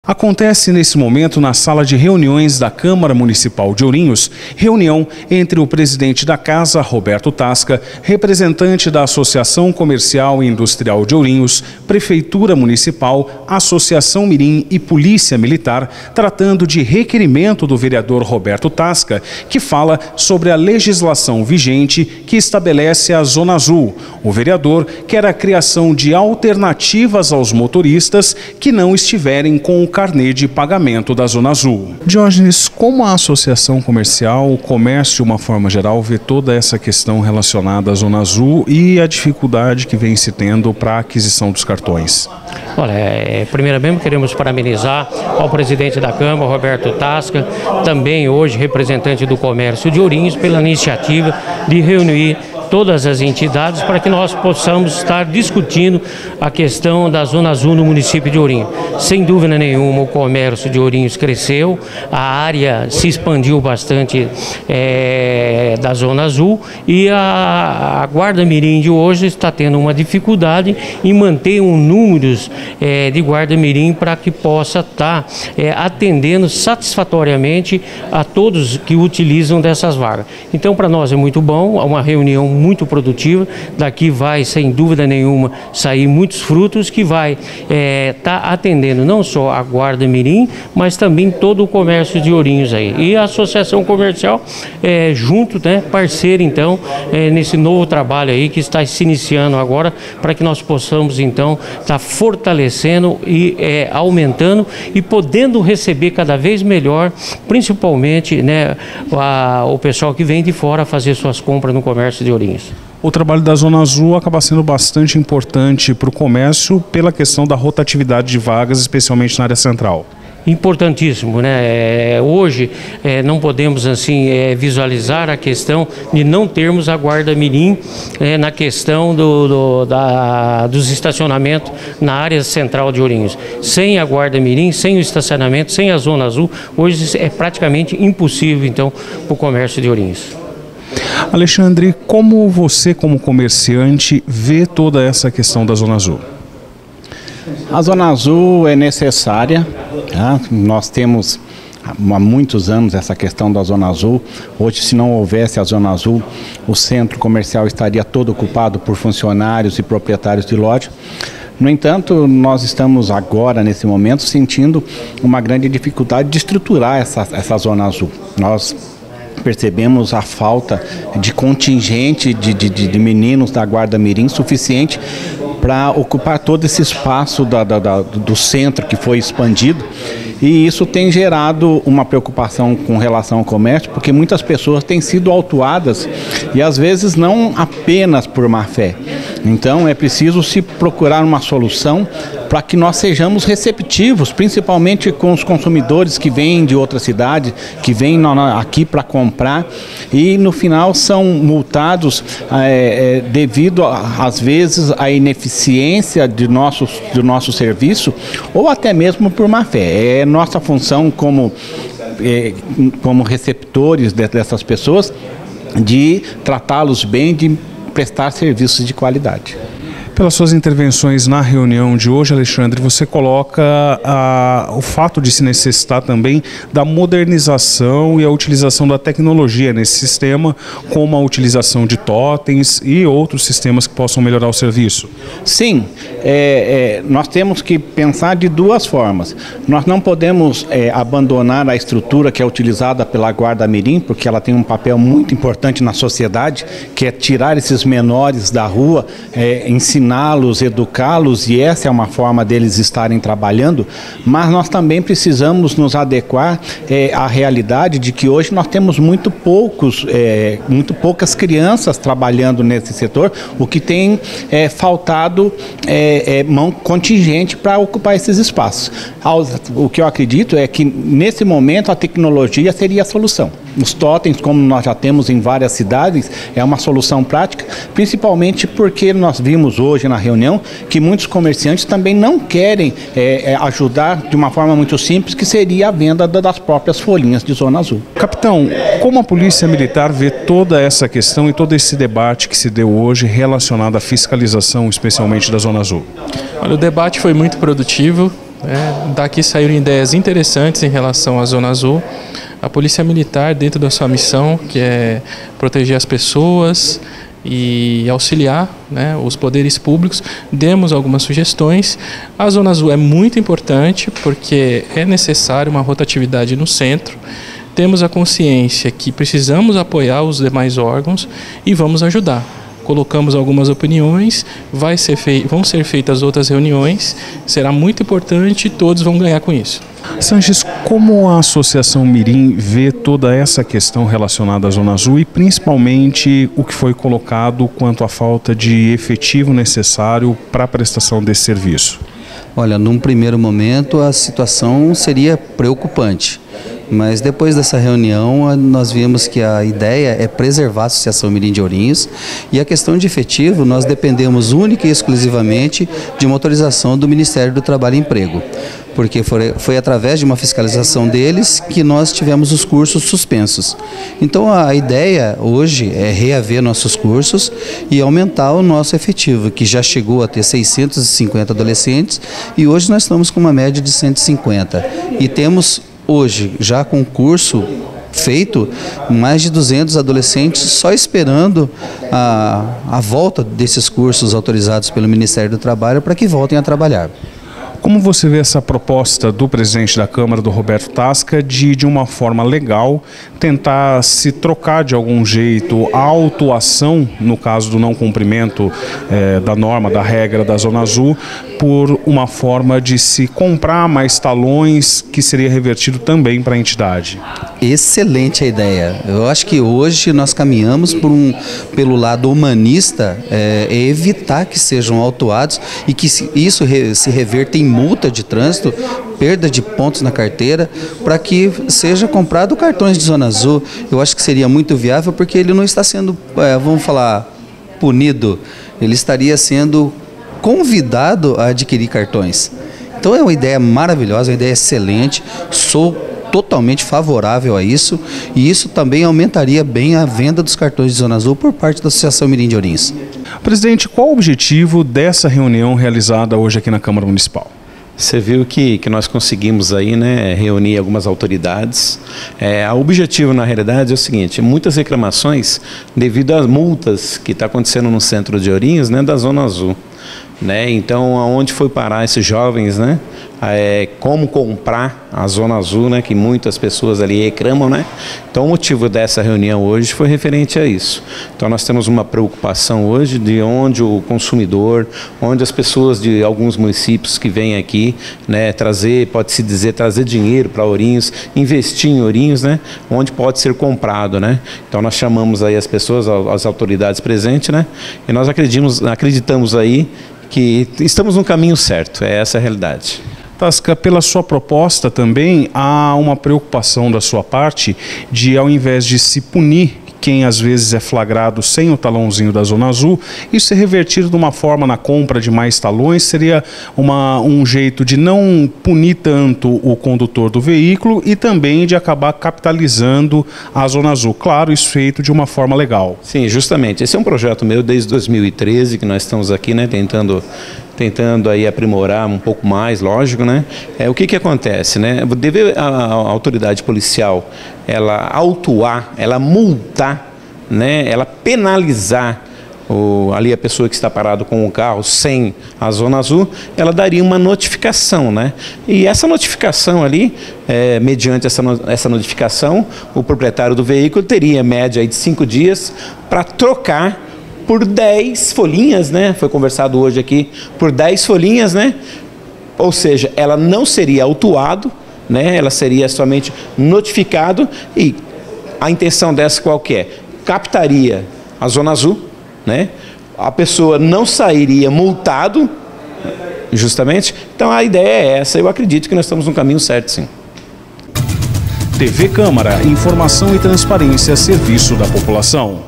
Acontece nesse momento na sala de reuniões da Câmara Municipal de Ourinhos, reunião entre o presidente da Casa, Roberto Tasca, representante da Associação Comercial e Industrial de Ourinhos, Prefeitura Municipal, Associação Mirim e Polícia Militar, tratando de requerimento do vereador Roberto Tasca, que fala sobre a legislação vigente que estabelece a Zona Azul. O vereador quer a criação de alternativas aos motoristas que não estiverem com o carnê de pagamento da Zona Azul. Diógenes, como a Associação Comercial, o comércio de uma forma geral, vê toda essa questão relacionada à Zona Azul e a dificuldade que vem se tendo para a aquisição dos cartões? Olha, primeiramente queremos parabenizar ao presidente da Câmara, Roberto Tasca, também hoje representante do comércio de Ourinhos, pela iniciativa de reunir todas as entidades para que nós possamos estar discutindo a questão da Zona Azul no município de Ourinhos. Sem dúvida nenhuma, o comércio de Ourinhos cresceu, a área se expandiu bastante da Zona Azul e a Guarda Mirim de hoje está tendo uma dificuldade em manter números de Guarda Mirim para que possa estar atendendo satisfatoriamente a todos que utilizam dessas vagas. Então, para nós é muito bom, uma reunião muito produtiva, daqui vai, sem dúvida nenhuma, sair muitos frutos que vai estar atendendo não só a Guarda Mirim, mas também todo o comércio de Ourinhos aí. E a Associação Comercial junto, parceiro então, nesse novo trabalho aí que está se iniciando agora, para que nós possamos então estar fortalecendo e aumentando e podendo receber cada vez melhor, principalmente o pessoal que vem de fora fazer suas compras no comércio de Ourinhos. O trabalho da Zona Azul acaba sendo bastante importante para o comércio pela questão da rotatividade de vagas, especialmente na área central. Importantíssimo, hoje não podemos assim visualizar a questão de não termos a Guarda Mirim na questão dos estacionamentos na área central de Ourinhos. Sem a Guarda Mirim, sem o estacionamento, sem a Zona Azul, hoje é praticamente impossível então para o comércio de Ourinhos. Alexandre, como você, como comerciante, vê toda essa questão da Zona Azul? A Zona Azul é necessária, nós temos há muitos anos essa questão da Zona Azul. Hoje, se não houvesse a Zona Azul, o centro comercial estaria todo ocupado por funcionários e proprietários de loja. No entanto, nós estamos agora, nesse momento, sentindo uma grande dificuldade de estruturar essa Zona Azul. Nós percebemos a falta de contingente de meninos da Guarda Mirim suficiente para ocupar todo esse espaço do centro que foi expandido, e isso tem gerado uma preocupação com relação ao comércio, porque muitas pessoas têm sido autuadas e às vezes não apenas por má fé. Então é preciso se procurar uma solução para que nós sejamos receptivos, principalmente com os consumidores que vêm de outra cidade, que vêm aqui para comprar e no final são multados devido às vezes à ineficiência do nosso serviço ou até mesmo por má fé. É nossa função como receptores dessas pessoas de tratá-los bem, de prestar serviços de qualidade. Pelas suas intervenções na reunião de hoje, Alexandre, você coloca o fato de se necessitar também da modernização e a utilização da tecnologia nesse sistema, como a utilização de totens e outros sistemas que possam melhorar o serviço. Sim, nós temos que pensar de duas formas. Nós não podemos abandonar a estrutura que é utilizada pela Guarda Mirim, porque ela tem um papel muito importante na sociedade, que é tirar esses menores da rua, ensiná-los, educá-los, e essa é uma forma deles estarem trabalhando, mas nós também precisamos nos adequar à realidade de que hoje nós temos muito poucas crianças trabalhando nesse setor, o que tem faltado mão contingente para ocupar esses espaços. O que eu acredito é que nesse momento a tecnologia seria a solução. Os totens, como nós já temos em várias cidades, é uma solução prática, principalmente porque nós vimos hoje na reunião que muitos comerciantes também não querem ajudar de uma forma muito simples, que seria a venda das próprias folhinhas de Zona Azul. Capitão, como a Polícia Militar vê toda essa questão e todo esse debate que se deu hoje relacionado à fiscalização, especialmente da Zona Azul? Olha, o debate foi muito produtivo. Daqui saíram ideias interessantes em relação à Zona Azul. A Polícia Militar, dentro da sua missão, que é proteger as pessoas e auxiliar, né, os poderes públicos, demos algumas sugestões. A Zona Azul é muito importante porque é necessário uma rotatividade no centro. Temos a consciência que precisamos apoiar os demais órgãos e vamos ajudar. Colocamos algumas opiniões, vão ser feitas outras reuniões, será muito importante e todos vão ganhar com isso. Sanches, como a Associação Mirim vê toda essa questão relacionada à Zona Azul e principalmente o que foi colocado quanto à falta de efetivo necessário para a prestação desse serviço? Olha, num primeiro momento a situação seria preocupante. Mas depois dessa reunião nós vimos que a ideia é preservar a Associação Mirim de Ourinhos e a questão de efetivo nós dependemos única e exclusivamente de uma autorização do Ministério do Trabalho e Emprego, porque foi através de uma fiscalização deles que nós tivemos os cursos suspensos. Então a ideia hoje é reaver nossos cursos e aumentar o nosso efetivo, que já chegou a ter 650 adolescentes e hoje nós estamos com uma média de 150 e temos hoje, já com o curso feito, mais de 200 adolescentes só esperando a volta desses cursos autorizados pelo Ministério do Trabalho para que voltem a trabalhar. Como você vê essa proposta do presidente da Câmara, do Roberto Tasca, de uma forma legal, tentar se trocar de algum jeito a autuação, no caso do não cumprimento da norma, da regra da Zona Azul, por uma forma de se comprar mais talões que seria revertido também para a entidade? Excelente a ideia. Eu acho que hoje nós caminhamos pelo lado humanista, evitar que sejam autuados e que isso se reverta em multa de trânsito, perda de pontos na carteira, para que seja comprado cartões de Zona Azul. Eu acho que seria muito viável porque ele não está sendo, vamos falar, punido, ele estaria sendo convidado a adquirir cartões. Então é uma ideia maravilhosa, uma ideia excelente, sou totalmente favorável a isso e isso também aumentaria bem a venda dos cartões de Zona Azul por parte da Associação Mirim de Ourinhos. Presidente, qual o objetivo dessa reunião realizada hoje aqui na Câmara Municipal? Você viu que nós conseguimos aí, né, reunir algumas autoridades. O objetivo, na realidade, é o seguinte: muitas reclamações devido às multas que está acontecendo no centro de Ourinhos, né, da Zona Azul. Né? Então, aonde foi parar esses jovens, né? Como comprar a Zona Azul, né? Que muitas pessoas ali reclamam, né? Então, o motivo dessa reunião hoje foi referente a isso. Então, nós temos uma preocupação hoje de onde o consumidor, onde as pessoas de alguns municípios que vêm aqui, né? Pode-se dizer, trazer dinheiro para Ourinhos, investir em Ourinhos, né? Onde pode ser comprado, né? Então, nós chamamos aí as pessoas, as autoridades presentes, né? E nós acreditamos aí que estamos no caminho certo, essa é a realidade. Tasca, pela sua proposta também há uma preocupação da sua parte de, ao invés de se punir quem às vezes é flagrado sem o talãozinho da Zona Azul, isso ser revertido de uma forma na compra de mais talões, seria um jeito de não punir tanto o condutor do veículo e também de acabar capitalizando a Zona Azul. Claro, isso feito de uma forma legal. Sim, justamente. Esse é um projeto meu desde 2013, que nós estamos aqui, né, tentando aí aprimorar um pouco mais, lógico, né? O que acontece, né? Deve a autoridade policial, ela autuar, ela multar, né? Ela penalizar ali a pessoa que está parado com o carro sem a Zona Azul, ela daria uma notificação, né? E essa notificação ali, mediante essa notificação, o proprietário do veículo teria média aí de 5 dias para trocar por 10 folhinhas, né? Foi conversado hoje aqui, por 10 folhinhas, né? Ou seja, ela não seria autuado, né? Ela seria somente notificado e a intenção dessa qual que é? Captaria a Zona Azul, né? A pessoa não sairia multado, justamente. Então a ideia é essa, eu acredito que nós estamos no caminho certo, sim. TV Câmara, informação e transparência a serviço da população.